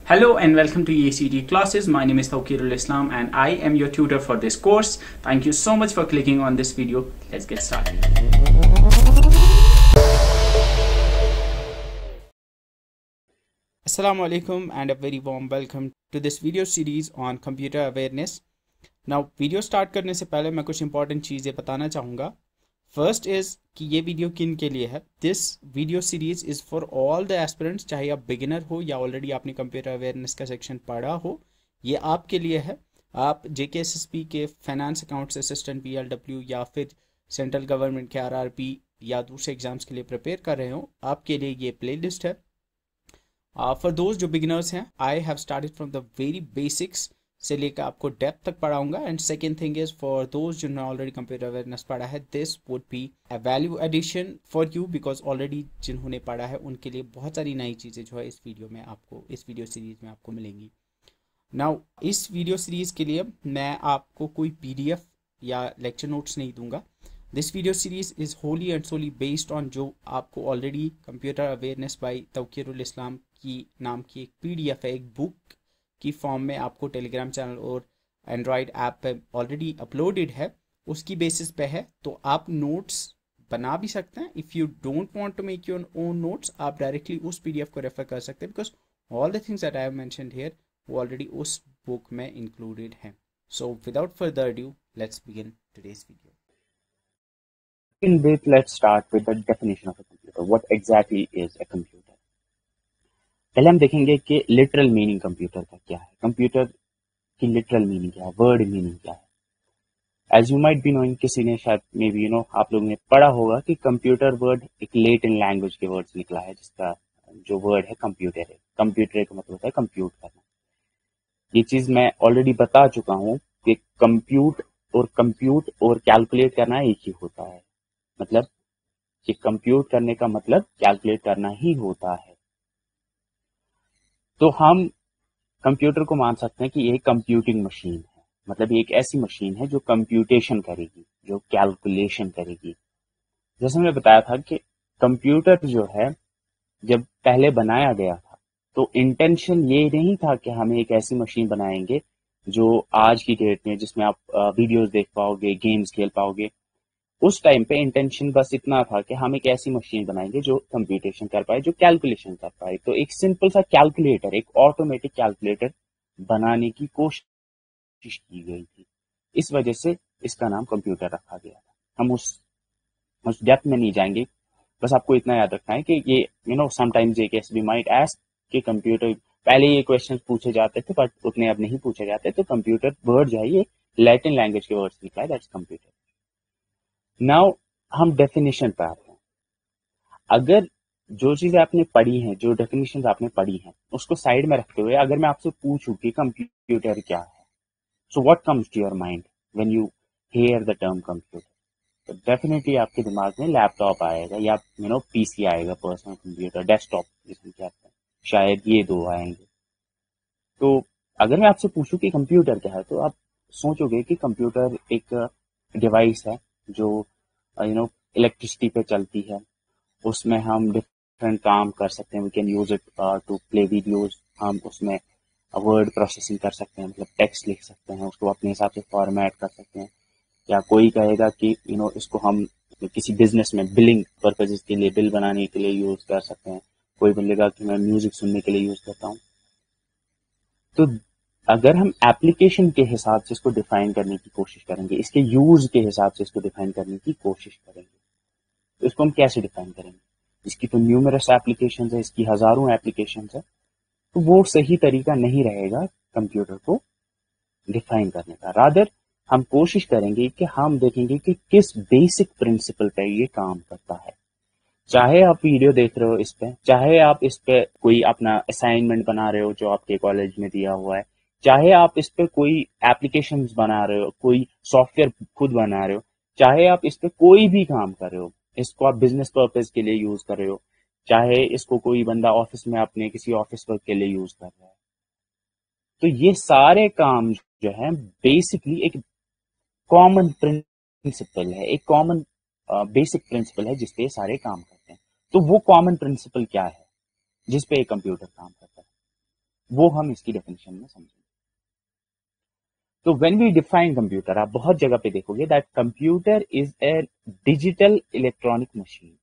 Hello and welcome to EACD classes. My name is Tawqirul Islam and I am your tutor for this course. Thank you so much for clicking on this video. Let's get started. Assalamu alaikum and a very warm welcome to this video series on computer awareness. Now video start करने से पहले मैं कुछ important चीज़ें बताना चाहूँगा. First is कि ये वीडियो किन के लिए है. This video series is for all the aspirants, चाहे आप बिगिनर हो या ऑलरेडी आपने कंप्यूटर अवेयरनेस का सेक्शन पढ़ा हो. ये आपके लिए है. आप JKSSP के फाइनेंस अकाउंट्स असिस्टेंट PLW या फिर सेंट्रल गवर्नमेंट के RRB या दूसरे एग्जाम्स के लिए प्रिपेयर कर रहे हो, आपके लिए ये प्ले लिस्ट है. फॉर दोज जो बिगिनर्स हैं, I have started from the very basics से लेकर आपको डेप्थ तक पढ़ाऊंगा. And second thing is for those जिन्होंने ऑलरेडी कंप्यूटर अवेयरनेस पढ़ा है, this would be a value addition for you, because already जिन्होंने पढ़ा है उनके लिए बहुत सारी नई चीज़ें जो है इस वीडियो सीरीज में आपको मिलेंगी. नाउ इस वीडियो सीरीज के लिए मैं आपको कोई PDF या लेक्चर नोट्स नहीं दूंगा. This video series is wholly and solely based on जो आपको already computer awareness by Tauqirul Islam की नाम की एक PDF है, एक बुक की फॉर्म में आपको टेलीग्राम चैनल और एंड्रॉयड ऐप पे ऑलरेडी अपलोडेड है, उसकी बेसिस पे है. तो आप नोट्स बना भी सकते हैं. If you don't want to make your own notes, आप डायरेक्टली उस PDF को रेफर कर सकते हैं, because all the things that I have mentioned here वो ऑलरेडी उस बुक में इंक्लूडेड हैं. So without further due, let's begin today's video. In brief, let's start with the definition of a computer. What exactly is a computer? पहले हम देखेंगे कि literal meaning computer का क्या है. कंप्यूटर की लिटरल मीनिंग क्या है, वर्ड मीनिंग क्या है. As you might be knowing, किसी ने शायद मे बी आप लोगों ने पढ़ा होगा कि कंप्यूटर वर्ड एक लेटिन लैंग्वेज के वर्ड से निकला है, जिसका जो वर्ड है कंप्यूटर है. कंप्यूटर का मतलब होता है कंप्यूट करना. ये चीज मैं ऑलरेडी बता चुका हूँ कि कंप्यूट और कैलकुलेट करना एक ही होता है. मतलब कि कंप्यूट करने का मतलब कैलकुलेट करना ही होता है. तो हम कंप्यूटर को मान सकते हैं कि ये कंप्यूटिंग मशीन है. मतलब ये एक ऐसी मशीन है जो कंप्यूटेशन करेगी, जो कैलकुलेशन करेगी. जैसे मैंने बताया था कि कंप्यूटर जो है जब पहले बनाया गया था, तो इंटेंशन ये नहीं था कि हम एक ऐसी मशीन बनाएंगे जो आज की डेट में जिसमें आप वीडियोस देख पाओगे, गेम्स खेल पाओगे. उस टाइम पे इंटेंशन बस इतना था कि हम एक ऐसी मशीन बनाएंगे जो कंप्यूटेशन कर पाए, जो कैलकुलेशन कर पाए. तो एक सिंपल सा कैलकुलेटर, एक ऑटोमेटिक कैलकुलेटर बनाने की कोशिश की गई थी. इस वजह से इसका नाम कंप्यूटर रखा गया था. हम उस डेप्थ में नहीं जाएंगे. बस आपको इतना याद रखना है कि ये समटाइम्स JKSSB माइट आस्क कि कंप्यूटर, पहले ये क्वेश्चन पूछे जाते थे बट उतने अब नहीं पूछे जाते. तो कंप्यूटर वर्ड जो है ये लैटिन लैंग्वेज के वर्ड से निकला है, दैट्स कंप्यूटर. नाउ हम डेफिनेशन पे आते हैं. अगर जो चीजें आपने पढ़ी हैं, जो डेफिनेशन आपने पढ़ी हैं, उसको साइड में रखते हुए अगर मैं आपसे पूछूं कि कंप्यूटर क्या है, so what comes to your mind when you hear the term computer? तो डेफिनेटली आपके दिमाग में लैपटॉप आएगा या PC आएगा, पर्सनल कंप्यूटर, डेस्कटॉप जिसमें कहते हैं. शायद ये दो आएंगे. तो अगर मैं आपसे पूछूं कि कंप्यूटर क्या है, तो आप सोचोगे कि कंप्यूटर एक डिवाइस है जो इलेक्ट्रिसिटी पे चलती है. उसमें हम डिफरेंट काम कर सकते हैं. We can use it to play videos. हम उसमें वर्ड प्रोसेसिंग कर सकते हैं, मतलब टेक्स्ट लिख सकते हैं, उसको अपने हिसाब से फॉर्मेट कर सकते हैं. या कोई कहेगा कि इसको हम किसी बिजनेस में बिलिंग पर्पजेस के लिए, बिल बनाने के लिए यूज कर सकते हैं. कोई बोलेगा कि मैं म्यूजिक सुनने के लिए यूज करता हूँ. तो अगर हम एप्लीकेशन के हिसाब से इसको डिफाइन करने की कोशिश करेंगे, इसके यूज के हिसाब से इसको डिफाइन करने की कोशिश करेंगे, तो इसको हम कैसे डिफाइन करेंगे? इसकी तो न्यूमरस एप्लीकेशन है, इसकी हजारों एप्लीकेशन है. तो वो सही तरीका नहीं रहेगा कंप्यूटर को डिफाइन करने का. रादर हम कोशिश करेंगे कि हम देखेंगे कि किस बेसिक प्रिंसिपल पे ये काम करता है. चाहे आप वीडियो देख रहे हो इस पे, चाहे आप इस पे कोई अपना असाइनमेंट बना रहे हो जो आपके कॉलेज में दिया हुआ है, चाहे आप इस पे कोई एप्लीकेशंस बना रहे हो, कोई सॉफ्टवेयर खुद बना रहे हो, चाहे आप इस पे कोई भी काम कर रहे हो, इसको आप बिजनेस पर्पज के लिए यूज कर रहे हो, चाहे इसको कोई बंदा ऑफिस में अपने किसी ऑफिस वर्क के लिए यूज कर रहा है, तो ये सारे काम जो है बेसिकली एक कॉमन प्रिंसिपल है, एक कॉमन बेसिक प्रिंसिपल है जिसपे ये सारे काम करते हैं. तो वो कॉमन प्रिंसिपल क्या है जिसपे एक कंप्यूटर काम करता है? वो हम इसकी डेफिनेशन में समझेंगे। तो व्हेन वी डिफाइन कंप्यूटर, आप बहुत जगह पे देखोगे that computer is a digital electronic machine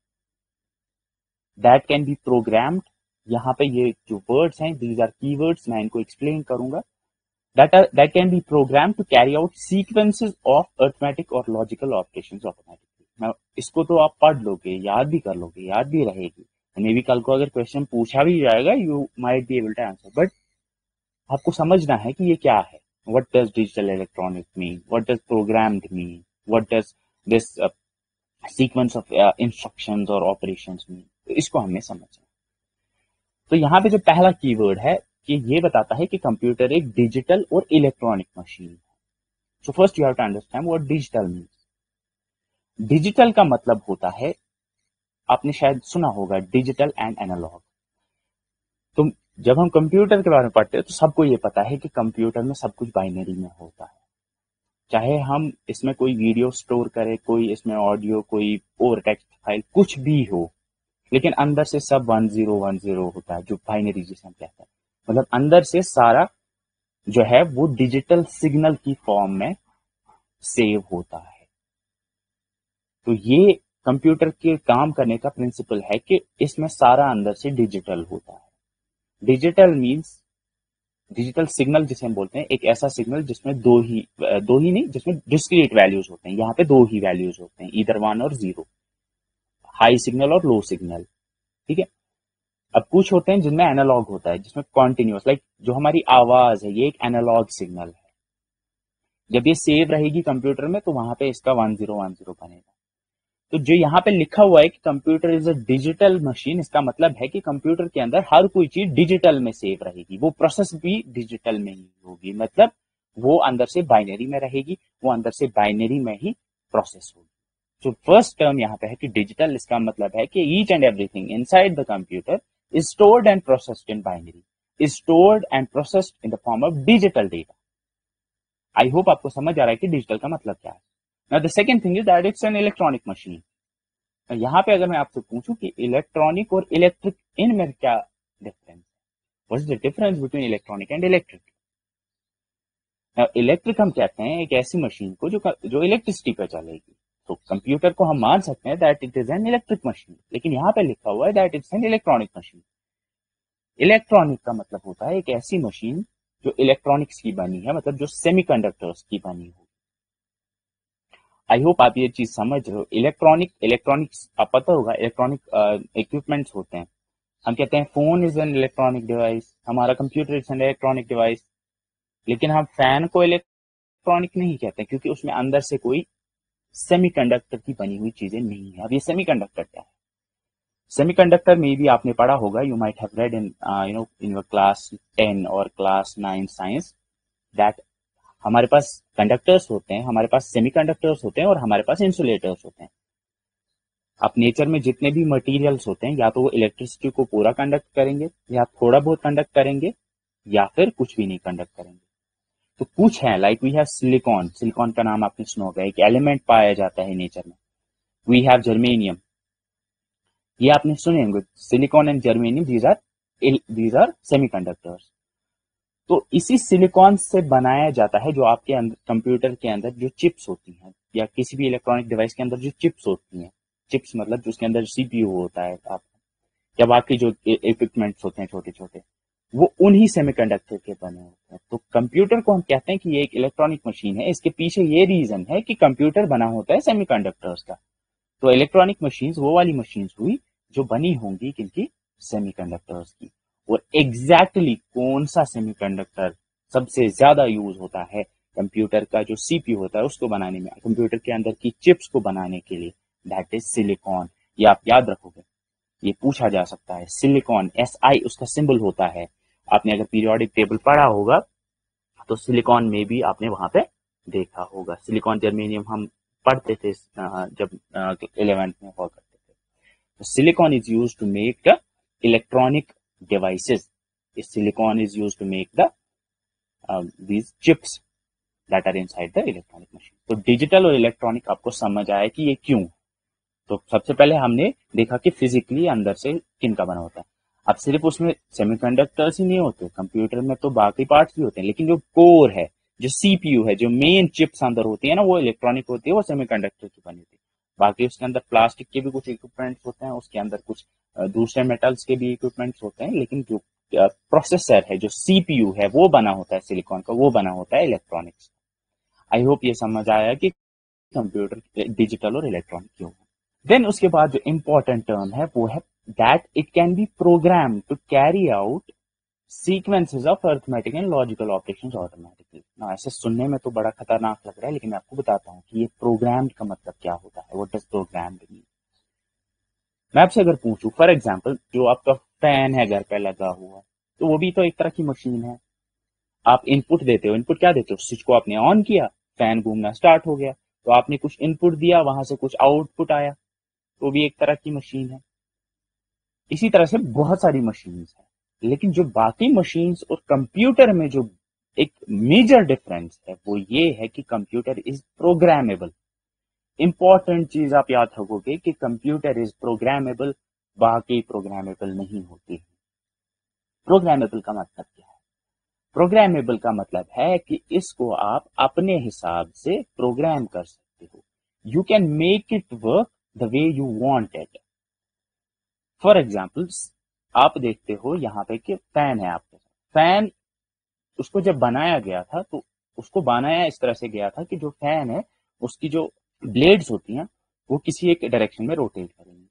that can be programmed. यहाँ पे ये जो वर्ड्स हैं, दीज आर कीवर्ड्स, मैं इनको एक्सप्लेन करूंगा। that can be programmed to carry out sequences of arithmetic or logical operations automatically। now इसको तो आप पढ़ लोगे, याद भी कर लोगे, याद भी रहेगी, मे बी कल को अगर क्वेश्चन पूछा भी जाएगा you might be able to answer, but आपको समझना है कि ये क्या है। What does digital electronic mean, what does programmed mean, what does this sequence of instructions और ऑपरेशंस मीन, तो इसको हमें समझना। तो यहाँ पे जो पहला कीवर्ड है कि ये बताता है कि कंप्यूटर एक डिजिटल और इलेक्ट्रॉनिक मशीन है। So first you have to understand what digital means. Digital का मतलब होता है, आपने शायद सुना होगा, डिजिटल एंड एनालॉग। तो जब हम कंप्यूटर के बारे में पढ़ते हैं तो सबको ये पता है कि कंप्यूटर में सब कुछ बाइनरी में होता है। चाहे हम इसमें कोई वीडियो स्टोर करें, कोई इसमें ऑडियो, कोई और टेक्स्ट फाइल, कुछ भी हो, लेकिन अंदर से सब 1010 होता है, जो बाइनरी जिसे हम कहते हैं। मतलब अंदर से सारा जो है वो डिजिटल सिग्नल की फॉर्म में सेव होता है। तो ये कंप्यूटर के काम करने का प्रिंसिपल है कि इसमें सारा अंदर से डिजिटल होता है। डिजिटल मींस, डिजिटल सिग्नल जिसे हम बोलते हैं, एक ऐसा सिग्नल जिसमें दो ही नहीं, जिसमें डिस्क्रीट वैल्यूज होते हैं। यहाँ पे दो ही वैल्यूज होते हैं, ईदर 1 और 0, हाई सिग्नल और लो सिग्नल, ठीक है। अब कुछ होते हैं जिनमें एनालॉग होता है, जिसमें कॉन्टिन्यूअस, लाइक जो हमारी आवाज है, ये एक एनालॉग सिग्नल है। जब ये सेव रहेगी कंप्यूटर में तो वहां पे इसका 1010 बनेगा। तो जो यहाँ पे लिखा हुआ है कि computer is a digital machine, इसका मतलब है कि कंप्यूटर के अंदर हर कोई चीज डिजिटल में सेव रहेगी, वो प्रोसेस भी डिजिटल में ही होगी। मतलब वो अंदर से बाइनरी में रहेगी, वो अंदर से बाइनरी में ही प्रोसेस होगी। जो फर्स्ट टर्म यहाँ पे है कि डिजिटल, इसका मतलब है कि each and everything inside the computer is stored and processed in binary, is stored and processed in the form of digital data। I hope आपको समझ आ रहा है कि डिजिटल का मतलब क्या है। Now the second thing is that it's an electronic machine। यहाँ पे अगर मैं आपसे पूछूं कि इलेक्ट्रॉनिक और इलेक्ट्रिक, इनमें क्या डिफरेंस है, what is the difference between electronic and electric. Electric हम कहते हैं एक ऐसी मशीन को जो इलेक्ट्रिसिटी पे चलेगी। तो कंप्यूटर को हम मान सकते हैं that it is an electric machine, लेकिन यहाँ पे लिखा हुआ है that it's an electronic machine. Electronic का मतलब होता है एक ऐसी मशीन जो इलेक्ट्रॉनिक्स की बनी है, मतलब जो सेमीकंडक्टर्स की बनी हो। आई होप आप ये चीज समझ रहे हो। इलेक्ट्रॉनिक्स आप पता होगा, इलेक्ट्रॉनिक इक्विपमेंट्स होते हैं। हम कहते हैं phone is an electronic device, हमारा computer is an electronic device, लेकिन हम फैन को इलेक्ट्रॉनिक नहीं कहते क्योंकि उसमें अंदर से कोई सेमीकंडक्टर की बनी हुई चीजें नहीं है। अब ये सेमीकंडक्टर क्या है? सेमीकंडक्टर में भी आपने पढ़ा होगा, you might have read in in your class 10 और क्लास 9 साइंस, दैट हमारे पास कंडक्टर्स होते हैं, हमारे पास सेमीकंडक्टर्स होते हैं और हमारे पास इंसुलेटर्स होते हैं। अब नेचर में जितने भी मटेरियल्स होते हैं, या तो वो इलेक्ट्रिसिटी को पूरा कंडक्ट करेंगे, या थोड़ा बहुत कंडक्ट करेंगे, या फिर कुछ भी नहीं कंडक्ट करेंगे। तो कुछ है, like we have silicon, silicon का नाम आपने सुना होगा, एक एलिमेंट पाया जाता है नेचर में। वी हैव जर्मेनियम, ये आपने सुने होंगे, silicon and germanium, these are semiconductors. तो इसी सिलिकॉन से बनाया जाता है जो आपके अंदर कंप्यूटर के अंदर जो चिप्स होती हैं, या किसी भी इलेक्ट्रॉनिक डिवाइस के अंदर जो चिप्स होती हैं, चिप्स मतलब जिसके अंदर सीपीयू होता है, आप या बाकी जो इक्विपमेंट्स होते हैं छोटे छोटे, वो उन्हीं सेमीकंडक्टर के बने होते हैं। तो कंप्यूटर को हम कहते हैं कि ये एक इलेक्ट्रॉनिक मशीन है। इसके पीछे ये रीजन है कि कंप्यूटर बना होता है सेमीकंडक्टर्स का। तो इलेक्ट्रॉनिक मशीन्स वो वाली मशीन्स हुई जो बनी होंगी किनकी? सेमीकंडक्टर्स की। और एग्जैक्टली कौन सा सेमीकंडक्टर सबसे ज्यादा यूज होता है कंप्यूटर का जो सीपीयू होता है उसको बनाने में, कंप्यूटर के अंदर की चिप्स को बनाने के लिए, दैट इज सिलिकॉन। ये आप याद रखोगे, ये पूछा जा सकता है। सिलिकॉन, SI उसका सिंबल होता है। आपने अगर पीरियोडिक टेबल पढ़ा होगा तो सिलिकॉन में भी आपने वहां पे देखा होगा। सिलिकॉन जर्मेनियम हम पढ़ते थे जब 11th में हुआ करते थे। तो silicon is used to make the electronic devices. Silicon is used to make these chips that are inside the electronic machine. तो डिजिटल और इलेक्ट्रॉनिक आपको समझ आया कि ये क्यों। तो सबसे पहले हमने देखा कि फिजिकली अंदर से किन का बना होता है। अब सिर्फ उसमें सेमीकंडक्टर्स ही नहीं होते, कंप्यूटर में तो बाकी पार्ट्स भी होते हैं, लेकिन जो कोर है, जो सीपीयू है, जो मेन चिप्स अंदर होती है ना, वो इलेक्ट्रॉनिक होती है, वो सेमीकंडक्टर की बनी होती है। बाकी उसके अंदर प्लास्टिक के भी कुछ इक्विपमेंट्स होते हैं, उसके अंदर कुछ दूसरे मेटल्स के भी इक्विपमेंट्स होते हैं, लेकिन जो प्रोसेसर है, जो सीपीयू है, वो बना होता है सिलिकॉन का, वो बना होता है इलेक्ट्रॉनिक्स। आई होप ये समझ आया कि कंप्यूटर डिजिटल और इलेक्ट्रॉनिक क्यों है। देन उसके बाद जो इंपॉर्टेंट टर्म है वो है that it can be program to carry out sequences of arithmetic and logical operations automatically. ना ऐसे सुनने में तो बड़ा खतरनाक लग रहा है, लेकिन मैं आपको बताता हूँ कि ये प्रोग्राम्ड का मतलब क्या होता है, व्हाट डज प्रोग्राम्ड मीन। मैं आपसे अगर पूछूं फॉर एग्जांपल, जो आपका फैन है घर पे लगा हुआ, तो वो भी तो एक तरह की मशीन है। आप इनपुट देते हो, इनपुट क्या देते हो, स्विच को आपने ऑन किया, फैन घूमना स्टार्ट हो गया, तो आपने कुछ इनपुट दिया, वहां से कुछ आउटपुट आया, तो भी एक तरह की मशीन है। इसी तरह से बहुत सारी मशीन्स हैं, लेकिन जो बाकी मशीन्स और कंप्यूटर में जो एक मेजर डिफरेंस है वो ये है कि कंप्यूटर इज प्रोग्रामेबल। इंपॉर्टेंट चीज आप याद रखोगे कि कंप्यूटर इज प्रोग्रामेबल, बाकी प्रोग्रामेबल नहीं होती है। प्रोग्रामेबल का मतलब क्या है? प्रोग्रामेबल का मतलब है कि इसको आप अपने हिसाब से प्रोग्राम कर सकते हो। You can make it work the way you want it. For example, आप देखते हो यहाँ पे कि फैन है आपके साथ, फैन उसको जब बनाया गया था तो उसको बनाया इस तरह से गया था कि जो फैन है उसकी जो ब्लेड्स होती हैं वो किसी एक डायरेक्शन में रोटेट करेंगी।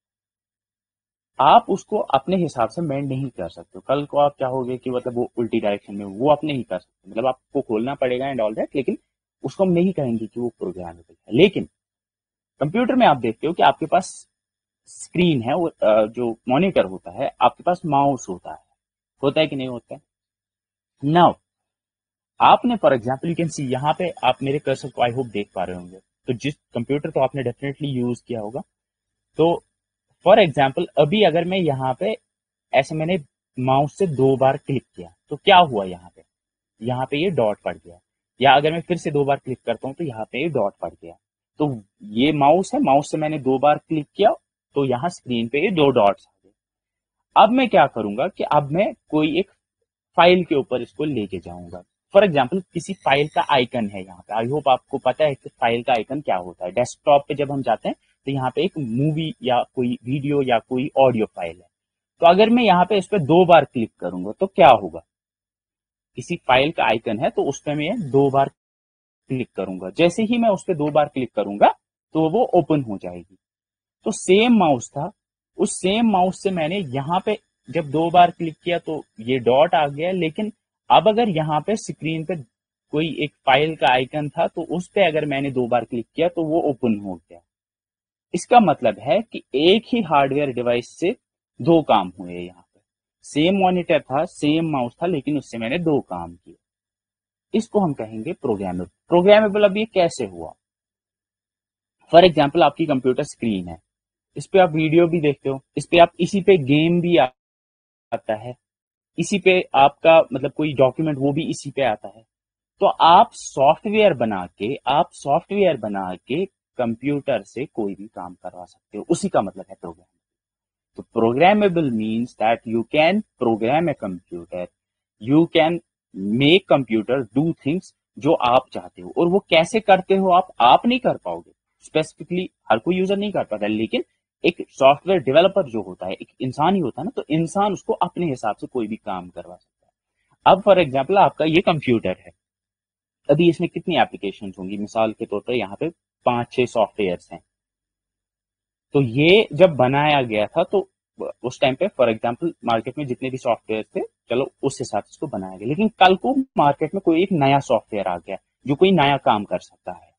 आप उसको अपने हिसाब से मेंड नहीं कर सकते। कल को आप चाहोगे कि मतलब वो उल्टी डायरेक्शन में, वो आप नहीं कर सकते, मतलब आपको खोलना पड़ेगा एंड ऑल दैट, लेकिन उसको हम नहीं कहेंगे कि वो प्रोग्रामेबल है। लेकिन कंप्यूटर में आप देखते हो कि आपके पास स्क्रीन है, वो जो मॉनिटर होता है, आपके पास माउस होता है कि नहीं होता है? नाउ आपने for example you can see, यहाँ पे आप मेरे कर्सर को आई होप देख पा रहे होंगे, तो जिस कंप्यूटर तो आपने डेफिनेटली यूज किया होगा। तो फॉर एग्जाम्पल अभी अगर मैं यहाँ पे ऐसे मैंने माउस से 2 बार क्लिक किया तो क्या हुआ, यहाँ पे ये डॉट पड़ गया। या अगर मैं फिर से 2 बार क्लिक करता हूँ तो यहाँ पे ये डॉट पड़ गया। तो ये माउस है, माउस से मैंने 2 बार क्लिक किया तो यहाँ स्क्रीन पे ये 2 डॉट्स आ गए। अब मैं क्या करूंगा कि अब मैं कोई एक फाइल के ऊपर इसको लेके जाऊंगा। फॉर एग्जाम्पल किसी फाइल का आइकन है यहाँ पे, आई होप आपको पता है कि फाइल का आइकन क्या होता है। डेस्कटॉप पे जब हम जाते हैं तो यहाँ पे एक मूवी या कोई वीडियो या कोई ऑडियो फाइल है, तो अगर मैं यहाँ पे इस पर 2 बार क्लिक करूंगा तो क्या होगा, किसी फाइल का आइकन है तो उस पर मैं 2 बार क्लिक करूंगा, जैसे ही मैं उस पर 2 बार क्लिक करूंगा तो वो ओपन हो जाएगी। तो सेम माउस था, उस सेम माउस से मैंने यहाँ पे जब 2 बार क्लिक किया तो ये डॉट आ गया, लेकिन अब अगर यहाँ पे स्क्रीन पे कोई एक फाइल का आइकन था तो उस पे अगर मैंने 2 बार क्लिक किया तो वो ओपन हो गया। इसका मतलब है कि एक ही हार्डवेयर डिवाइस से 2 काम हुए। यहाँ पे सेम मॉनिटर था, सेम माउस था, लेकिन उससे मैंने 2 काम किए। इसको हम कहेंगे प्रोग्रामेबल। प्रोग्रामेबल अब ये कैसे हुआ? फॉर एग्जाम्पल आपकी कंप्यूटर स्क्रीन है, इस पे आप वीडियो भी देखते हो, इस पे आप इसी पे गेम भी आता है, इसी पे आपका मतलब कोई डॉक्यूमेंट वो भी इसी पे आता है। तो आप सॉफ्टवेयर बना के कंप्यूटर से कोई भी काम करवा सकते हो, उसी का मतलब है प्रोग्राम। तो programmable means that you can program a computer, you can make computer do things जो आप चाहते हो। और वो कैसे करते हो आप नहीं कर पाओगे, स्पेसिफिकली हर कोई यूजर नहीं कर पाता, लेकिन एक सॉफ्टवेयर डेवलपर जो होता है एक इंसान ही होता है ना, तो इंसान उसको अपने हिसाब से कोई भी काम करवा सकता है। अब फॉर एग्जाम्पल आपका ये कंप्यूटर है, अभी इसमें कितनी एप्लीकेशन होंगी, मिसाल के तौर पर यहाँ पे 5-6 सॉफ्टवेयर हैं। तो ये जब बनाया गया था तो उस टाइम पे फॉर एग्जांपल मार्केट में जितने भी सॉफ्टवेयर थे, चलो उस हिसाब से इसको बनाया गया। लेकिन कल को मार्केट में कोई एक नया सॉफ्टवेयर आ गया जो कोई नया काम कर सकता है,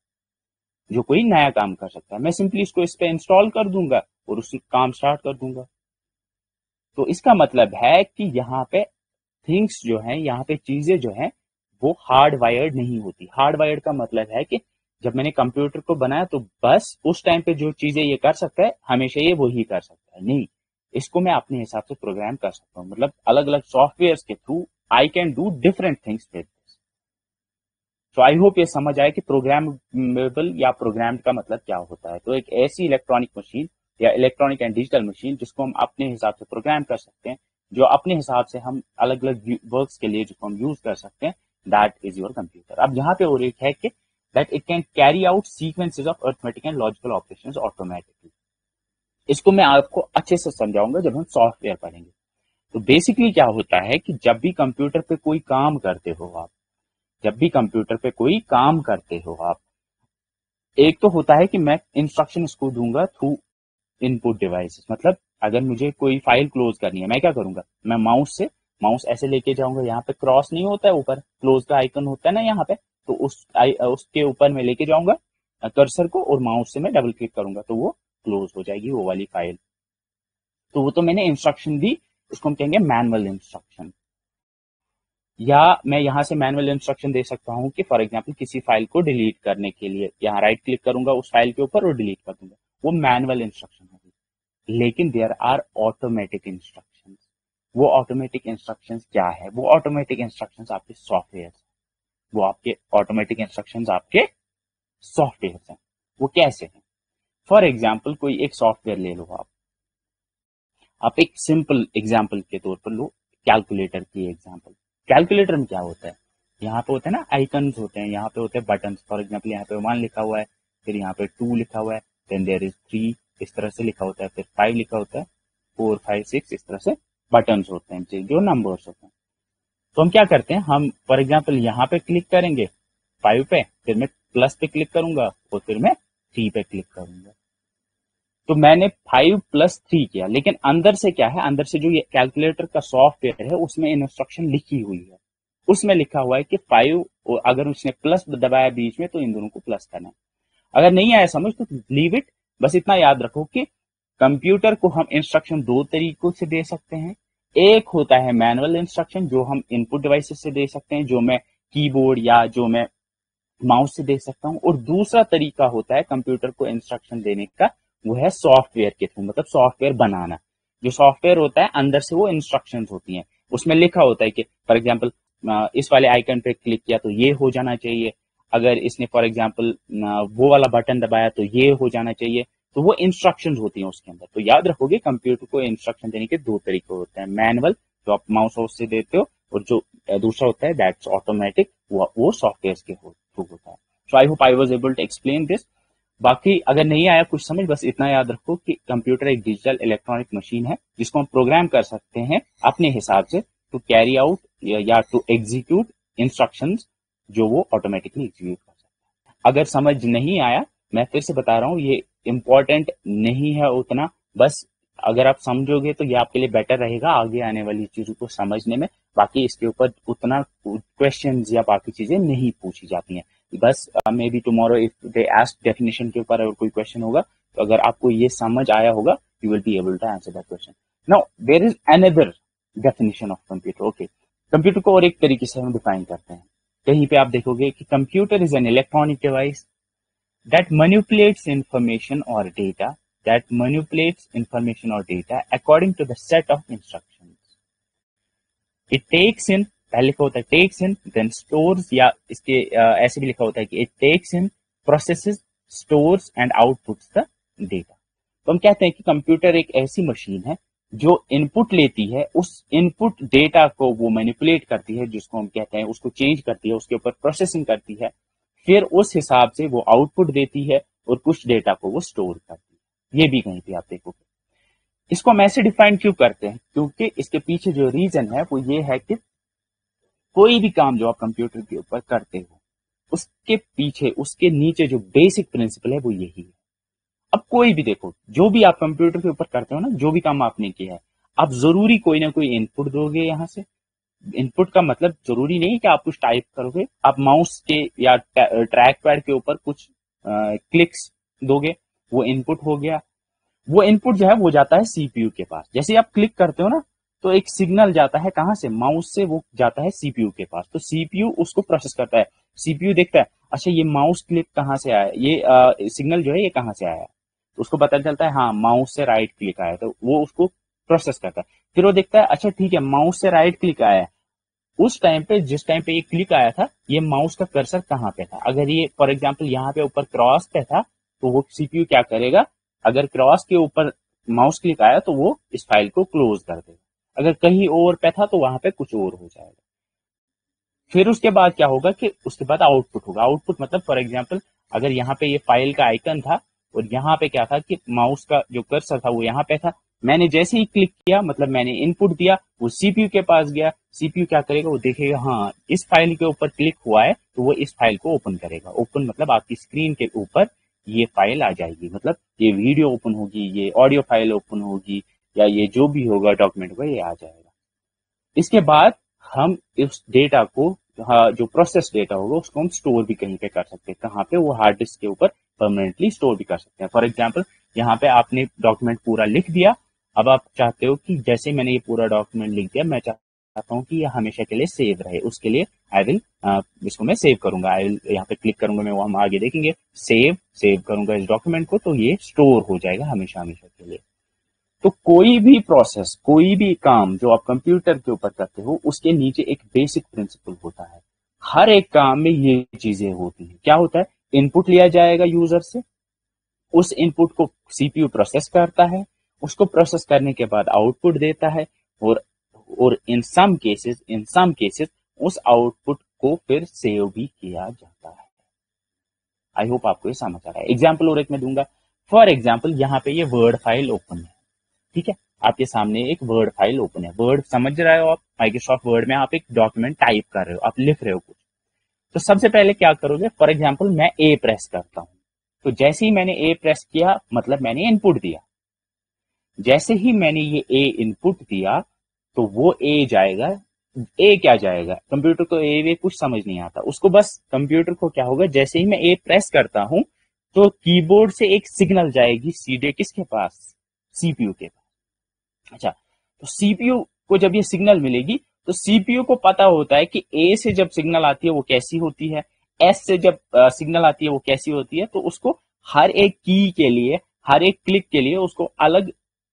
मैं सिंपली इसको इस पे इंस्टॉल कर दूंगा और उससे काम स्टार्ट कर दूंगा। तो इसका मतलब है कि यहाँ पे थिंग्स जो है, यहाँ पे चीजें जो है वो हार्ड वायर्ड नहीं होती। हार्ड वायर्ड का मतलब है कि जब मैंने कंप्यूटर को बनाया तो बस उस टाइम पे जो चीजें ये कर सकता है हमेशा ये वही कर सकता है, नहीं, इसको मैं अपने हिसाब से प्रोग्राम कर सकता हूँ। मतलब अलग अलग सॉफ्टवेयर के through I can do different things with this. तो आई होप ये समझ आए कि प्रोग्रामेबल या प्रोग्राम्ड का मतलब क्या होता है। तो एक ऐसी इलेक्ट्रॉनिक मशीन या इलेक्ट्रॉनिक एंड डिजिटल मशीन, जिसको हम अपने हिसाब से प्रोग्राम कर सकते हैं, जो अपने हिसाब से हम अलग अलग वर्क्स के लिए जिसको हम यूज कर सकते हैं, दैट इज योर कंप्यूटर। अब यहाँ पे और एक है कि that it can carry out sequences of arithmetic and logical operations automatically. इसको मैं आपको अच्छे से समझाऊंगा जब हम सॉफ्टवेयर पढ़ेंगे। तो बेसिकली क्या होता है कि जब भी कंप्यूटर पे कोई काम करते हो आप, जब भी कंप्यूटर पे कोई काम करते हो आप, एक तो होता है कि मैं इंस्ट्रक्शन इसको दूंगा थ्रू इनपुट डिवाइसेस। मतलब अगर मुझे कोई फाइल क्लोज करनी है, मैं क्या करूंगा, मैं माउस ऐसे लेके जाऊंगा, यहाँ पे क्रॉस नहीं होता है, ऊपर क्लोज का आइकन होता है ना यहाँ पे, तो उसके ऊपर मैं लेके जाऊंगा कर्सर को, और माउस से मैं डबल क्लिक करूंगा तो वो क्लोज हो जाएगी वो वाली फाइल। तो वो तो मैंने इंस्ट्रक्शन दी, इसको हम कहेंगे मैनुअल इंस्ट्रक्शन। या मैं यहाँ से मैनुअल इंस्ट्रक्शन दे सकता हूँ कि फॉर एग्जांपल किसी फाइल को डिलीट करने के लिए यहाँ राइट क्लिक करूंगा उस फाइल के ऊपर और डिलीट कर दूंगा, वो मैनुअल इंस्ट्रक्शन होगी। लेकिन देयर आर ऑटोमेटिक इंस्ट्रक्शंस। वो ऑटोमेटिक इंस्ट्रक्शंस क्या है? वो ऑटोमेटिक इंस्ट्रक्शंस आपके सॉफ्टवेयर, वो आपके ऑटोमेटिक इंस्ट्रक्शंस आपके सॉफ्टवेयर हैं। वो कैसे हैं? फॉर एग्जाम्पल कोई एक सॉफ्टवेयर ले लो आप एक सिंपल एग्जाम्पल के तौर पर लो कैलकुलेटर की एग्जाम्पल। कैलकुलेटर में क्या होता है, यहाँ पे होते हैं ना आइकन्स होते हैं, यहाँ पे होते हैं बटन। फॉर एग्जाम्पल यहाँ पे 1 लिखा हुआ है, फिर यहाँ पे 2 लिखा हुआ है, देन देयर इज 3, इस तरह से लिखा होता है, फिर 5 लिखा होता है, 4 5 6, इस तरह से बटन होते हैं जो नंबर्स होते हैं। तो हम क्या करते हैं, हम फॉर एग्जाम्पल यहाँ पे क्लिक करेंगे 5 पे, फिर मैं प्लस पे क्लिक करूंगा और फिर मैं 3 पे क्लिक करूंगा। तो मैंने 5 + 3 किया, लेकिन अंदर से क्या है, अंदर से जो ये कैलकुलेटर का सॉफ्टवेयर है उसमें इंस्ट्रक्शन लिखी हुई है। उसमें लिखा हुआ है कि 5, अगर उसने प्लस दबाया बीच में तो इन दोनों को प्लस करना है। अगर नहीं आया समझ तो लीव इट। बस इतना याद रखो कि कंप्यूटर को हम इंस्ट्रक्शन 2 तरीकों से दे सकते हैं। एक होता है मैनुअल इंस्ट्रक्शन जो हम इनपुट डिवाइसेस से दे सकते हैं, जो मैं कीबोर्ड या जो मैं माउस से दे सकता हूं। और दूसरा तरीका होता है कंप्यूटर को इंस्ट्रक्शन देने का, वो है सॉफ्टवेयर के थ्रू, मतलब सॉफ्टवेयर बनाना। जो सॉफ्टवेयर होता है अंदर से वो इंस्ट्रक्शंस होती हैं, उसमें लिखा होता है कि फॉर एग्जांपल इस वाले आइकन पे क्लिक किया तो ये हो जाना चाहिए, अगर इसने फॉर एग्जांपल वो वाला बटन दबाया तो ये हो जाना चाहिए। तो वो इंस्ट्रक्शंस होती हैं उसके अंदर। तो याद रखोगे कंप्यूटर को इंस्ट्रक्शन देने के 2 तरीके होते हैं, मैनुअल जो आप माउस से देते हो, और जो दूसरा होता है दैट्स ऑटोमेटिक, वो सॉफ्टवेयर के थ्रू होता है। So I hope I was able to explain this. बाकी अगर नहीं आया कुछ समझ, बस इतना याद रखो कि कंप्यूटर एक डिजिटल इलेक्ट्रॉनिक मशीन है जिसको हम प्रोग्राम कर सकते हैं अपने हिसाब से टू कैरी आउट या टू एग्जीक्यूट इंस्ट्रक्शंस जो वो ऑटोमेटिकली एग्जीक्यूट कर सकता है। अगर समझ नहीं आया, मैं फिर से बता रहा हूँ, ये इंपॉर्टेंट नहीं है उतना, बस अगर आप समझोगे तो ये आपके लिए बेटर रहेगा आगे आने वाली चीजों को समझने में। बाकी इसके ऊपर उतना क्वेश्चंस या बाकी चीजें नहीं पूछी जाती हैं। बस maybe tomorrow if they ask definition के ऊपर और कोई क्वेश्चन होगा, तो अगर आपको ये समझ आया होगा you will be able to answer that question. Now there is another definition of computer. Okay, computer को और एक तरीके से हम डिफाइन करते हैं। कहीं पे आप देखोगे कि computer is an electronic device that manipulates information or data according to the set of instructions. It takes in, पहले लिखा होता है takes in, then stores, या इसके ऐसे भी लिखा होता है कि it takes in, processes, stores and outputs the data. तो हम कहते हैं कि कंप्यूटर एक ऐसी मशीन है जो इनपुट लेती है, उस इनपुट डेटा को वो मैनिपुलेट करती है, जिसको हम कहते हैं उसको चेंज करती है, उसके ऊपर प्रोसेसिंग करती है, फिर उस हिसाब से वो आउटपुट देती है और कुछ डेटा को वो स्टोर करती है। ये भी कहीं पे आप देखोगे। इसको हम ऐसे डिफाइन क्यों करते हैं, क्योंकि इसके पीछे जो रीजन है वो ये है कि कोई भी काम जो आप कंप्यूटर के ऊपर करते हो उसके पीछे, उसके नीचे जो बेसिक प्रिंसिपल है वो यही है। अब कोई भी देखो, जो भी आप कंप्यूटर के ऊपर करते हो ना, जो भी काम आपने किया है, आप जरूरी कोई ना कोई इनपुट दोगे। यहाँ से इनपुट का मतलब जरूरी नहीं कि आप कुछ टाइप करोगे, आप माउस के या ट्रैक पैड के ऊपर कुछ क्लिक्स दोगे, वो इनपुट हो गया। वो इनपुट जो है वो जाता है सीपीयू के पास। जैसे आप क्लिक करते हो ना, तो एक सिग्नल जाता है कहां से, माउस से, वो जाता है सीपीयू के पास। तो सीपीयू उसको प्रोसेस करता है, सीपीयू देखता है अच्छा ये माउस क्लिक कहां से आया, ये सिग्नल जो है ये कहां से आया, तो उसको पता चलता है हाँ माउस से राइट क्लिक आया, तो वो उसको प्रोसेस करता है। फिर वो देखता है अच्छा ठीक है माउस से राइट क्लिक आया, उस टाइम पे जिस टाइम पे ये क्लिक आया था ये माउस का कर्सर कहां पे था। अगर ये फॉर एग्जांपल यहाँ पे ऊपर क्रॉस पे था तो वो सीपीयू क्या करेगा, अगर क्रॉस के ऊपर माउस क्लिक आया तो वो इस फाइल को क्लोज कर देगा, अगर कहीं और पे था तो वहां पे कुछ और हो जाएगा। फिर उसके बाद क्या होगा कि उसके बाद आउटपुट होगा। आउटपुट मतलब फॉर एग्जांपल अगर यहाँ पे ये फाइल का आइकन था और यहाँ पे क्या था कि माउस का जो कर्सर था वो यहाँ पे था, मैंने जैसे ही क्लिक किया मतलब मैंने इनपुट दिया, वो सीपीयू के पास गया, सीपीयू क्या करेगा, वो देखेगा हाँ इस फाइल के ऊपर क्लिक हुआ है तो वो इस फाइल को ओपन करेगा। ओपन मतलब आपकी स्क्रीन के ऊपर ये फाइल आ जाएगी, मतलब ये वीडियो ओपन होगी, ये ऑडियो फाइल ओपन होगी, या ये जो भी होगा डॉक्यूमेंट होगा ये आ जाएगा। इसके बाद हम इस डेटा को, हाँ, जो प्रोसेस डेटा होगा उसको हम स्टोर भी कहीं पे कर सकते हैं। कहाँ पे, वो हार्ड डिस्क के ऊपर परमानेंटली स्टोर भी कर सकते हैं। फॉर एग्जांपल यहाँ पे आपने डॉक्यूमेंट पूरा लिख दिया, अब आप चाहते हो कि जैसे मैंने ये पूरा डॉक्यूमेंट लिख दिया, मैं चाहता हूँ कि ये हमेशा के लिए सेव रहे, उसके लिए आई विल इसको मैं सेव करूंगा। आई विल यहाँ पे क्लिक करूंगा, मैं वो हम आगे देखेंगे, सेव करूंगा इस डॉक्यूमेंट को, तो ये स्टोर हो जाएगा हमेशा हमेशा के लिए। तो कोई भी प्रोसेस, कोई भी काम जो आप कंप्यूटर के ऊपर करते हो, उसके नीचे एक बेसिक प्रिंसिपल होता है। हर एक काम में ये चीजें होती हैं। क्या होता है, इनपुट लिया जाएगा यूजर से, उस इनपुट को सीपीयू प्रोसेस करता है, उसको प्रोसेस करने के बाद आउटपुट देता है, और इन सम केसेस उस आउटपुट को फिर सेव भी किया जाता है। आई होप आपको ये समझ आ रहा है। एग्जाम्पल और एक मैं दूंगा। फॉर एग्जाम्पल यहाँ पे ये वर्ड फाइल ओपन है, ठीक है, आपके सामने एक वर्ड फाइल ओपन है। वर्ड समझ रहे हो आप, माइक्रोसॉफ्ट वर्ड में आप एक डॉक्यूमेंट टाइप कर रहे हो, आप लिख रहे हो कुछ। तो सबसे पहले क्या करोगे, फॉर एग्जांपल मैं ए प्रेस करता हूं, तो जैसे ही मैंने ए प्रेस किया मतलब मैंने इनपुट दिया, जैसे ही मैंने ये ए इनपुट दिया तो वो ए जाएगा। ए क्या जाएगा, कंप्यूटर को ए वे कुछ समझ नहीं आता उसको, बस कंप्यूटर को क्या होगा, जैसे ही मैं ए प्रेस करता हूं तो कीबोर्ड से एक सिग्नल जाएगी सीधे किसके पास, सीपीयू के पास। अच्छा, तो सीपीयू को जब ये सिग्नल मिलेगी तो सीपीयू को पता होता है कि ए से जब सिग्नल आती है वो कैसी होती है, एस से जब सिग्नल आती है वो कैसी होती है, तो उसको हर एक की के लिए, हर एक क्लिक के लिए उसको अलग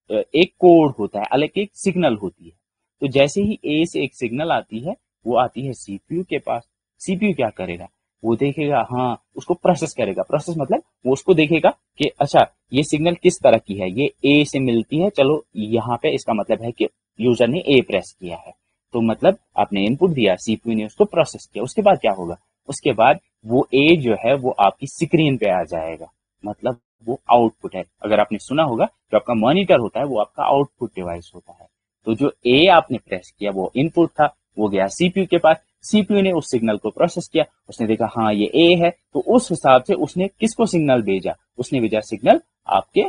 एक कोड होता है, अलग एक सिग्नल होती है। तो जैसे ही ए से एक सिग्नल आती है वो आती है सीपीयू के पास। सीपीयू क्या करेगा, वो देखेगा, हाँ, उसको प्रोसेस करेगा। प्रोसेस मतलब वो उसको देखेगा कि अच्छा ये सिग्नल किस तरह की है, ये ए से मिलती है, चलो यहाँ पे इसका मतलब है कि यूजर ने ए प्रेस किया है, तो मतलब आपने इनपुट दिया, सीपीयू ने उसको प्रोसेस किया। उसके बाद क्या होगा, उसके बाद वो ए जो है वो आपकी स्क्रीन पे आ जाएगा, मतलब वो आउटपुट है। अगर आपने सुना होगा जो आपका मॉनिटर होता है वो आपका आउटपुट डिवाइस होता है। तो जो ए आपने प्रेस किया वो इनपुट था, वो गया सीपीयू के पास, सीपीयू ने उस सिग्नल को प्रोसेस किया, उसने देखा हाँ ये ए है, तो उस हिसाब से उसने किसको सिग्नल भेजा, उसने भेजा सिग्नल आपके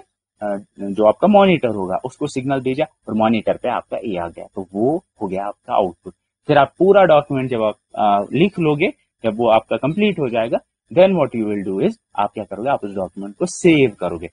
जो आपका मॉनिटर होगा उसको सिग्नल भेजा, और मॉनिटर पे आपका ए आ गया, तो वो हो गया आपका आउटपुट। फिर आप पूरा डॉक्यूमेंट जब आप लिख लोगे, जब वो आपका कंप्लीट हो जाएगा, then what you will do is, आप क्या करोगे, आप उस डॉक्यूमेंट को सेव करोगे।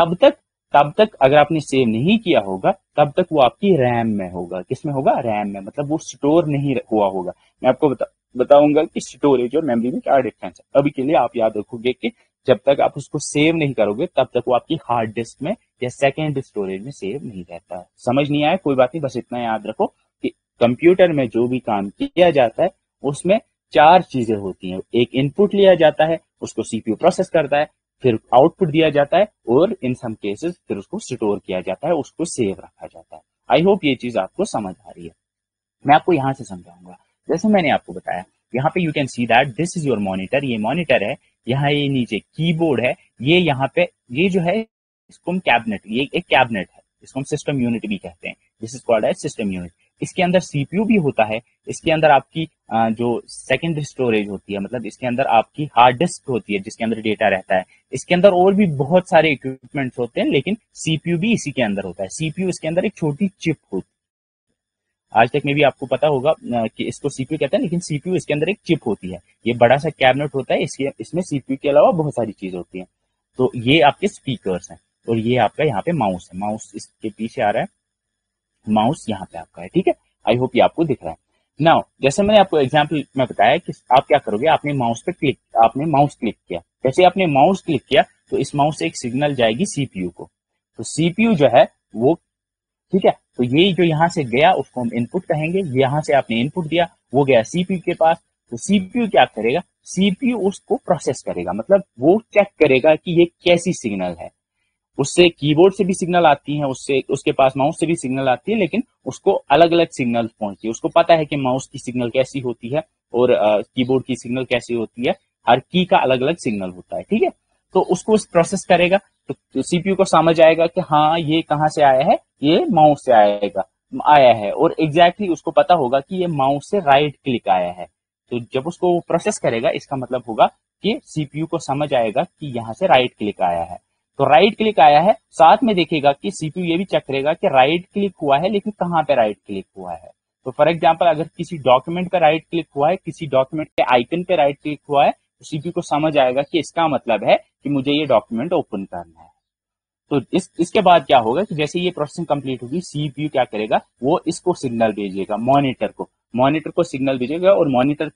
तब तक अगर आपने सेव नहीं किया होगा तब तक वो आपकी रैम में होगा। किसमें होगा, रैम में, मतलब वो स्टोर नहीं हुआ होगा। मैं आपको बताऊंगा कि स्टोरेज और मेमोरी में क्या डिफरेंस है। अभी के लिए आप याद रखोगे कि जब तक आप उसको सेव नहीं करोगे तब तक वो आपकी हार्ड डिस्क में या सेकेंड स्टोरेज में सेव नहीं रहता है। समझ नहीं आया, कोई बात नहीं, बस इतना याद रखो कि कंप्यूटर में जो भी काम किया जाता है उसमें चार चीजें होती हैं। एक इनपुट लिया जाता है, उसको सीपीयू प्रोसेस करता है, फिर आउटपुट दिया जाता है, और इन सम केसेस फिर उसको स्टोर किया जाता है, उसको सेव रखा जाता है। आई होप ये चीज आपको समझ आ रही है। मैं आपको यहां से समझाऊंगा। जैसे मैंने आपको बताया, यहाँ पे you can see that this is your monitor, ये मॉनिटर है, यहाँ ये नीचे कीबोर्ड है, ये यहाँ पे ये जो है इसको हम कैबिनेट, ये एक कैबिनेट है, इसको हम सिस्टम यूनिट भी कहते हैं, this is called as system unit. इसके अंदर सीपीयू भी होता है, इसके अंदर आपकी जो सेकेंडरी स्टोरेज होती है, मतलब इसके अंदर आपकी हार्ड डिस्क होती है जिसके अंदर डेटा रहता है, इसके अंदर और भी बहुत सारे इक्विपमेंट्स होते हैं, लेकिन सीपीयू भी इसी के अंदर होता है। सीपीयू इसके अंदर एक छोटी चिप होती है, आज तक में भी आपको पता होगा कि इसको सीपीयू कहते हैं, लेकिन सीपीयू इसके अंदर एक चिप होती है। ये बड़ा सा कैबिनेट होता है, इसमें सीपीयू के अलावा बहुत सारी चीज होती है। तो ये आपके स्पीकर्स हैं, और ये आपका यहाँ पे माउस है, माउस इसके पीछे आ रहा है, माउस यहाँ पे आपका है, ठीक है। आई होप ये आपको दिख रहा है। नाउ जैसे मैंने आपको एग्जांपल में बताया कि आप क्या करोगे, आपने माउस क्लिक किया, जैसे आपने माउस क्लिक किया तो इस माउस से एक सिग्नल जाएगी सीपीयू को, तो सीपीयू जो है वो, ठीक है, तो ये जो यहाँ से गया उसको हम इनपुट कहेंगे, यहाँ से आपने इनपुट दिया, वो गया सीपीयू के पास, तो सीपीयू क्या करेगा, सीपीयू उसको प्रोसेस करेगा, मतलब वो चेक करेगा कि ये कैसी सिग्नल है। उससे कीबोर्ड से भी सिग्नल आती है, उससे उसके पास माउस से भी सिग्नल आती है, लेकिन उसको अलग अलग सिग्नल पहुंचती है। उसको पता है कि माउस की सिग्नल कैसी होती है और कीबोर्ड की सिग्नल कैसी होती है, हर की का अलग अलग सिग्नल होता है, ठीक है। तो उसको प्रोसेस करेगा, तो सीपीयू को समझ आएगा कि हाँ ये कहाँ से आया है, ये माउस से आया है, और एग्जैक्टली उसको पता होगा कि ये माउस से राइट क्लिक आया है। तो जब उसको प्रोसेस करेगा, इसका मतलब होगा कि सीपीयू को समझ आएगा कि यहाँ से राइट क्लिक आया है। तो राइट क्लिक आया है, साथ में देखेगा कि सीपीयू ये भी चेक करेगा कि राइट क्लिक हुआ है, लेकिन कहाँ पे राइट क्लिक हुआ है। तो फॉर एग्जाम्पल, अगर किसी डॉक्यूमेंट पे राइट क्लिक हुआ है, किसी डॉक्यूमेंट के आइकन पे राइट क्लिक हुआ है, तो सीपीयू को समझ आएगा कि इसका मतलब है कि मुझे ये डॉक्यूमेंट ओपन करना है। तो इसके बाद क्या होगा कि जैसे ये प्रोसेसिंग कंप्लीट होगी, सीपीयू क्या करेगा, वो इसको सिग्नल भेजेगा मॉनिटर को सिग्नल भेजेगा, और मॉनिटर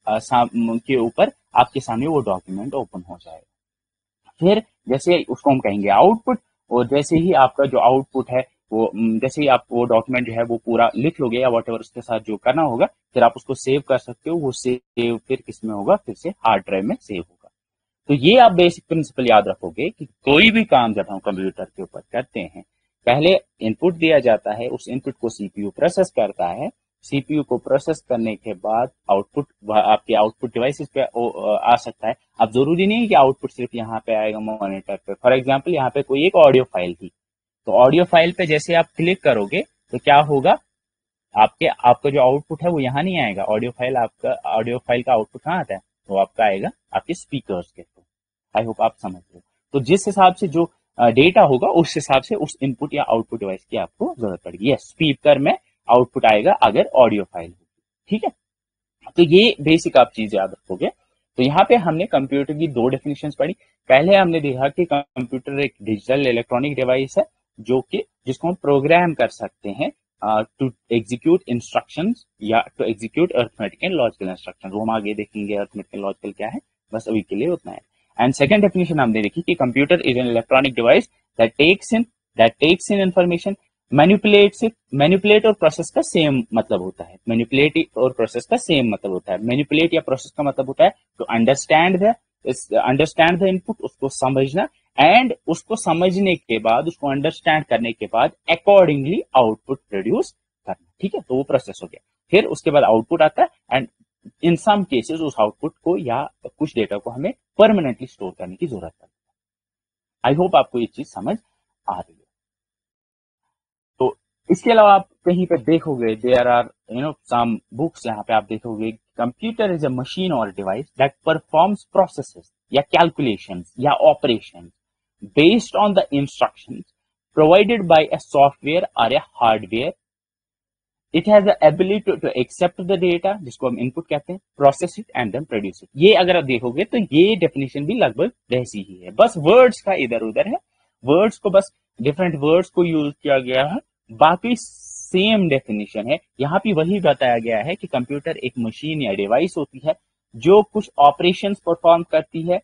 के ऊपर आपके सामने वो डॉक्यूमेंट ओपन हो जाएगा। फिर जैसे उसको हम कहेंगे आउटपुट, और जैसे ही आपका जो आउटपुट है वो जैसे ही आप वो डॉक्यूमेंट जो है वो पूरा लिख लोगे या वॉट एवर उसके साथ जो करना होगा, फिर आप उसको सेव कर सकते हो। वो सेव फिर किसमें होगा, फिर से हार्ड ड्राइव में सेव होगा। तो ये आप बेसिक प्रिंसिपल याद रखोगे कि कोई भी काम जब हम कंप्यूटर के ऊपर करते हैं, पहले इनपुट दिया जाता है, उस इनपुट को सीपीयू प्रोसेस करता है, सीपीयू को प्रोसेस करने के बाद आउटपुट आपके आउटपुट डिवाइसेस पे आ सकता है। अब जरूरी नहीं है कि आउटपुट सिर्फ यहाँ पे आएगा मॉनिटर पे। फॉर एग्जाम्पल, यहाँ पे कोई एक ऑडियो फाइल थी, तो ऑडियो फाइल पे जैसे आप क्लिक करोगे तो क्या होगा, आपका जो आउटपुट है वो यहाँ नहीं आएगा। ऑडियो फाइल का आउटपुट कहाँ आता है, तो आपका आएगा आपके स्पीकर्स के थ्रू। आई होप आप समझ रहे हो। तो जिस हिसाब से जो डेटा होगा, उस हिसाब से उस इनपुट या आउटपुट डिवाइस की आपको जरूरत पड़ेगी। यस, स्पीकर में आउटपुट आएगा अगर ऑडियो फाइल होगी, ठीक है। तो ये बेसिक आप चीज याद रखोगे। तो यहाँ पे हमने कंप्यूटर की दो डेफिनेशन पढ़ी। पहले हमने देखा कि कंप्यूटर एक डिजिटल इलेक्ट्रॉनिक डिवाइस है जिसको हम प्रोग्राम कर सकते हैं टू एग्जीक्यूट इंस्ट्रक्शंस या to execute arithmetic and logical instructions. वो हम आगे देखेंगे अर्थमेटिक एंड लॉजिकल क्या है, बस अभी के लिए उतना है। एंड सेकंड डेफिनेशन हमने देखी कि computer is an electronic device that takes in information, manipulate और प्रोसेस का सेम मतलब होता है। मैनिपुलेट और प्रोसेस का सेम मतलब होता है। मैनिपुलेट या प्रोसेस का मतलब होता है टू अंडरस्टैंड द इनपुट, उसको समझना, एंड उसको समझने के बाद, उसको अंडरस्टैंड करने के बाद अकॉर्डिंगली आउटपुट प्रोड्यूस करना, ठीक है। तो वो प्रोसेस हो गया। फिर उसके बाद आउटपुट आता है, एंड इन सम केसेस उस आउटपुट को या कुछ डेटा को हमें परमानेंटली स्टोर करने की जरूरत पड़ती है। आई होप आपको ये चीज समझ आ रही है। तो इसके अलावा आप कहीं पे देखोगे, देयर आर सम बुक्स, यहाँ पे आप देखोगे कंप्यूटर इज अ मशीन और डिवाइस दैट परफॉर्म्स प्रोसेसेस या कैलकुलेशंस या operations based on the instructions provided by a software और a hardware. It has the ability to accept the data, जिसको हम इनपुट कहते हैं, process it and then produce it. ये अगर आप देखोगे तो ये डेफिनेशन भी लगभग वैसी ही है, बस वर्ड्स का इधर उधर है। वर्ड्स को बस डिफरेंट वर्ड्स को यूज किया गया है, बाकी सेम डेफिनेशन है। यहाँ पे वही बताया गया है कि कंप्यूटर एक मशीन या डिवाइस होती है जो कुछ ऑपरेशंस परफॉर्म करती है,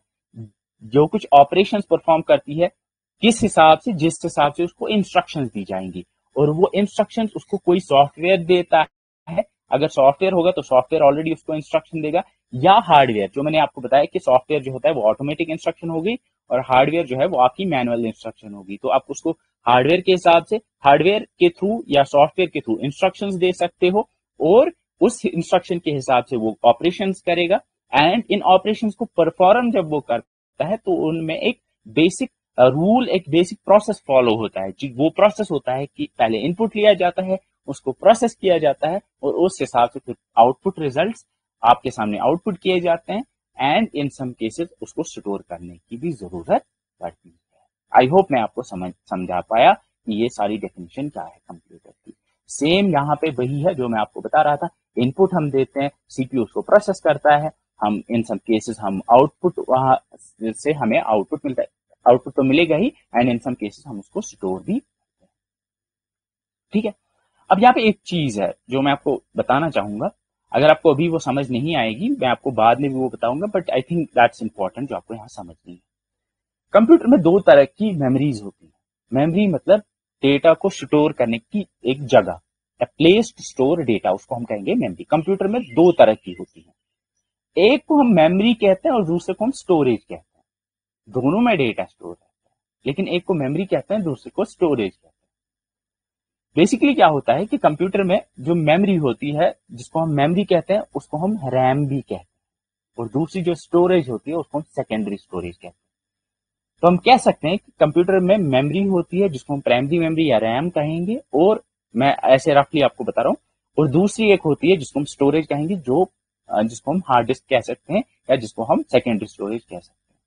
किस हिसाब से, जिस हिसाब से उसको इंस्ट्रक्शंस दी जाएंगी, और वो इंस्ट्रक्शंस उसको कोई सॉफ्टवेयर देता है। अगर सॉफ्टवेयर होगा तो सॉफ्टवेयर ऑलरेडी उसको इंस्ट्रक्शन देगा, या हार्डवेयर, जो मैंने आपको बताया कि सॉफ्टवेयर जो होता है वो ऑटोमेटिक इंस्ट्रक्शन होगी, और हार्डवेयर जो है वो आपकी मैनुअल इंस्ट्रक्शन होगी। तो आप उसको हार्डवेयर के हिसाब से, हार्डवेयर के थ्रू या सॉफ्टवेयर के थ्रू इंस्ट्रक्शंस दे सकते हो, और उस इंस्ट्रक्शन के हिसाब से वो ऑपरेशंस करेगा। एंड इन ऑपरेशंस को परफॉर्म जब वो करता है तो उनमें एक बेसिक रूल, एक बेसिक प्रोसेस फॉलो होता है। वो प्रोसेस होता है कि पहले इनपुट लिया जाता है, उसको प्रोसेस किया जाता है, और उस हिसाब से फिर आउटपुट रिजल्ट्स आपके सामने आउटपुट किए जाते हैं, एंड इन सम केसेस उसको स्टोर करने की भी जरूरत पड़ती है। आई होप मैं आपको समझा पाया कि ये सारी डेफिनेशन क्या है कंप्यूटर की। सेम यहाँ पे वही है जो मैं आपको बता रहा था। इनपुट हम देते हैं, सीपीयू उसको प्रोसेस करता है, हम इन सम केसेस हम आउटपुट, वहां से हमें आउटपुट मिलता है, आउटपुट तो मिलेगा ही, एंड इन सम केसेस हम उसको स्टोर भी करते हैं, ठीक है। अब यहाँ पे एक चीज है जो मैं आपको बताना चाहूंगा, अगर आपको अभी वो समझ नहीं आएगी, मैं आपको बाद में भी वो बताऊंगा, but I think that's important जो आपको यहाँ समझनी है। कंप्यूटर में दो तरह की मेमोरीज होती है। मेमोरी मतलब डेटा को स्टोर करने की एक जगह, a place to store data, उसको हम कहेंगे मेमोरी। कंप्यूटर में दो तरह की होती है, एक को हम मेमोरी कहते हैं और दूसरे को हम स्टोरेज कहते हैं। दोनों में डेटा स्टोर है। लेकिन एक को मेमोरी कहते हैं, दूसरे को स्टोरेज कहते हैं। बेसिकली क्या होता है कि कंप्यूटर में जो मेमोरी होती है, जिसको हम मेमोरी कहते हैं, उसको हम रैम भी कहते हैं, और दूसरी जो स्टोरेज होती है उसको हम सेकेंडरी स्टोरेज कहते हैं। तो हम कह सकते हैं कि कंप्यूटर में मेमोरी होती है जिसको हम प्राइमरी मेमोरी या रैम कहेंगे, और मैं ऐसे रफली आपको बता रहा हूँ, और दूसरी एक होती है जिसको हम स्टोरेज कहेंगे, जिसको हम हार्ड डिस्क कह सकते हैं, या जिसको हम सेकेंडरी स्टोरेज कह सकते हैं।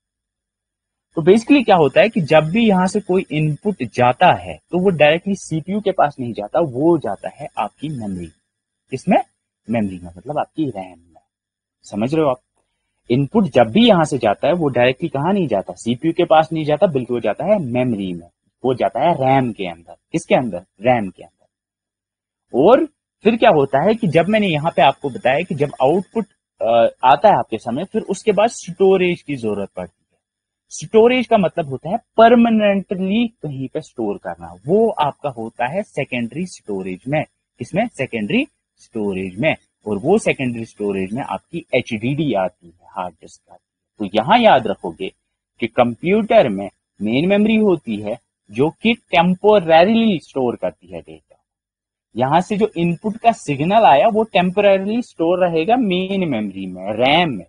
तो बेसिकली क्या होता है कि जब भी यहां से कोई इनपुट जाता है तो वो डायरेक्टली सीपीयू के पास नहीं जाता, वो जाता है आपकी मेमोरी। इसमें मेमोरी में मतलब आपकी रैम में। समझ रहे हो आप? इनपुट जब भी यहां से जाता है वो डायरेक्टली कहां नहीं जाता, सीपीयू के पास नहीं जाता, बल्कि वो जाता है मेमोरी में, वो जाता है रैम के अंदर। किसके अंदर? रैम के अंदर। और फिर क्या होता है कि जब मैंने यहां पे आपको बताया कि जब आउटपुट आता है आपके सामने, फिर उसके बाद स्टोरेज की जरूरत पड़ती है। स्टोरेज का मतलब होता है परमानेंटली कहीं पे स्टोर करना, वो आपका होता है सेकेंडरी स्टोरेज में। किसमें? सेकेंडरी स्टोरेज में। और वो सेकेंडरी स्टोरेज में आपकी एचडीडी आती है, हार्ड डिस्क आती है। तो यहां याद रखोगे कि कंप्यूटर में मेन मेमोरी होती है जो कि टेम्पोररीली स्टोर करती है डेटा। यहां से जो इनपुट का सिग्नल आया वो टेम्पोररीली स्टोर रहेगा मेन मेमोरी में, रैम में।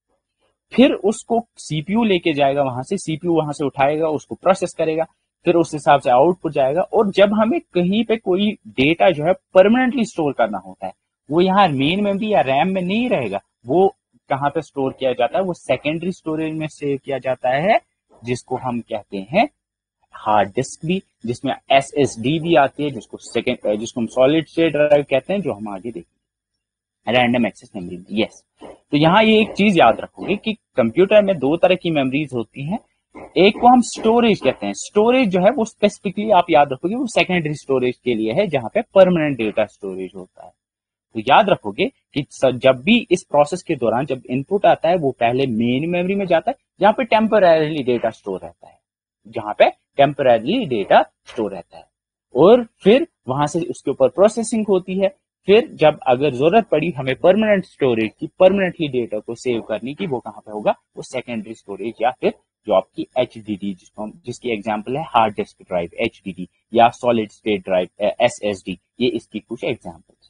फिर उसको सीपीयू लेके जाएगा, वहां से सीपीयू वहां से उठाएगा, उसको प्रोसेस करेगा, फिर उस हिसाब से आउटपुट जाएगा। और जब हमें कहीं पे कोई डेटा जो है परमानेंटली स्टोर करना होता है, वो यहाँ मेन मेमोरी या रैम में नहीं रहेगा, वो कहाँ पे स्टोर किया जाता है? वो सेकेंडरी स्टोरेज में सेव किया जाता है, जिसको हम कहते हैं हार्ड डिस्क भी, जिसमें एसएसडी भी आती है, जिसको हम सॉलिड स्टेट ड्राइव कहते हैं, जो हम आगे देखेंगे, रैंडम एक्सेस मेमोरी। यस। तो यहाँ ये एक चीज याद रखोगे कि कंप्यूटर में दो तरह की मेमोरीज होती हैं। एक को हम स्टोरेज कहते हैं। स्टोरेज जो है वो स्पेसिफिकली आप याद रखोगे वो सेकेंडरी स्टोरेज के लिए है, जहां पे परमानेंट डेटा स्टोरेज होता है। तो याद रखोगे कि जब भी इस प्रोसेस के दौरान जब इनपुट आता है वो पहले मेन मेमोरी में जाता है, जहां पे टेम्पररीली डेटा स्टोर रहता है, जहां पे टेम्पररीली डेटा स्टोर रहता है। और फिर वहां से उसके ऊपर प्रोसेसिंग होती है। फिर जब अगर जरूरत पड़ी हमें परमानेंट स्टोरेज की, परमानेंटली डेटा को सेव करने की, वो कहां पे होगा? वो सेकेंडरी स्टोरेज, या फिर जो आपकी एचडीडी, जिसकी एग्जांपल है हार्ड डिस्क ड्राइव एचडीडी, या सॉलिड स्टेट ड्राइव एसएसडी। ये इसकी कुछ एग्जांपल्स हैं।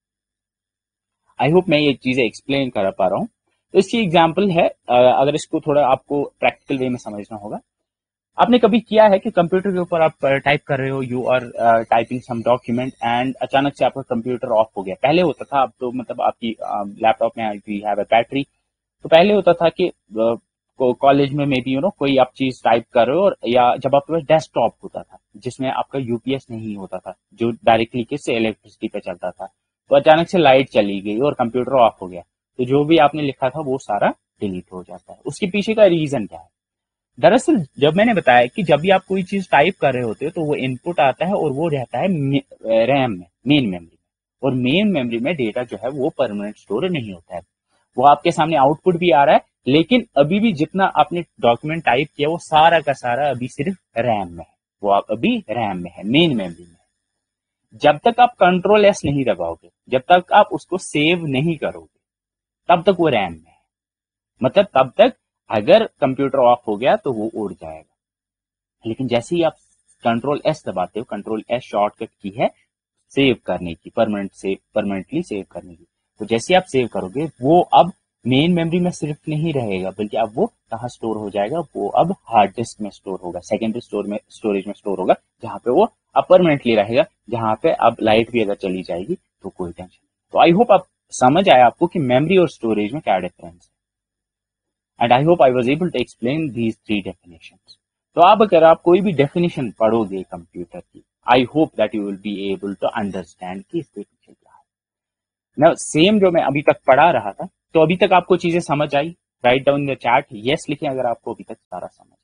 आई होप मैं ये चीजें एक्सप्लेन कर पा रहा हूं। तो इसकी एग्जांपल है, अगर इसको थोड़ा आपको प्रैक्टिकल वे में समझना होगा। आपने कभी किया है कि कंप्यूटर के ऊपर आप टाइप कर रहे हो, you are typing some document, and अचानक से आपका कंप्यूटर ऑफ हो गया। पहले होता था, अब तो मतलब आपकी लैपटॉप में वी हैव अ बैटरी, तो पहले होता था कि कॉलेज में मे बी कोई आप चीज टाइप कर रहे हो, और या जब आपके पास डेस्कटॉप होता था जिसमें आपका यूपीएस नहीं होता था, जो डायरेक्टली किससे, इलेक्ट्रिसिटी पे चलता था, तो अचानक से लाइट चली गई और कंप्यूटर ऑफ हो गया, तो जो भी आपने लिखा था वो सारा डिलीट हो जाता है। उसके पीछे का रीजन क्या है? दरअसल जब मैंने बताया कि जब भी आप कोई चीज टाइप कर रहे होते हो तो वो इनपुट आता है और वो रहता है रैम में, मेन मेमोरी में। और मेन मेमोरी में डेटा जो है वो परमानेंट स्टोर नहीं होता है। वो आपके सामने आउटपुट भी आ रहा है, लेकिन अभी भी जितना आपने डॉक्यूमेंट टाइप किया वो सारा का सारा अभी सिर्फ रैम में है, वो आप अभी रैम में है, मेन मेमोरी में। जब तक आप कंट्रोल एस नहीं दबाओगे, जब तक आप उसको सेव नहीं करोगे, तब तक वो रैम में है। मतलब तब तक अगर कंप्यूटर ऑफ हो गया तो वो उड़ जाएगा। लेकिन जैसे ही आप कंट्रोल एस दबाते हो, कंट्रोल एस शॉर्टकट की है सेव करने की, परमानेंटली सेव करने की, तो जैसे आप सेव करोगे वो अब मेन मेमोरी में सिर्फ नहीं रहेगा, बल्कि अब वो कहाँ स्टोर हो जाएगा? वो अब हार्ड डिस्क में स्टोर होगा, सेकेंडरी स्टोरेज में स्टोर होगा, जहां पे वो अब परमानेंटली रहेगा, जहां पे अब लाइट भी अगर चली जाएगी तो कोई टेंशन नहीं। तो आई होप आप समझ आया आपको कि मेमोरी और स्टोरेज में क्या डिफरेंस है। And I hope I was able to explain these 3 definitions. तो अब अगर आप कोई भी डेफिनेशन पढ़ोगे कंप्यूटर की, I hope that you will be able to understand कि इसके पीछे क्या है। ना सेम जो मैं अभी तक पढ़ा रहा था, तो अभी तक आपको चीजें समझ आई? Write down in the chat yes लिखें अगर आपको अभी तक सारा समझ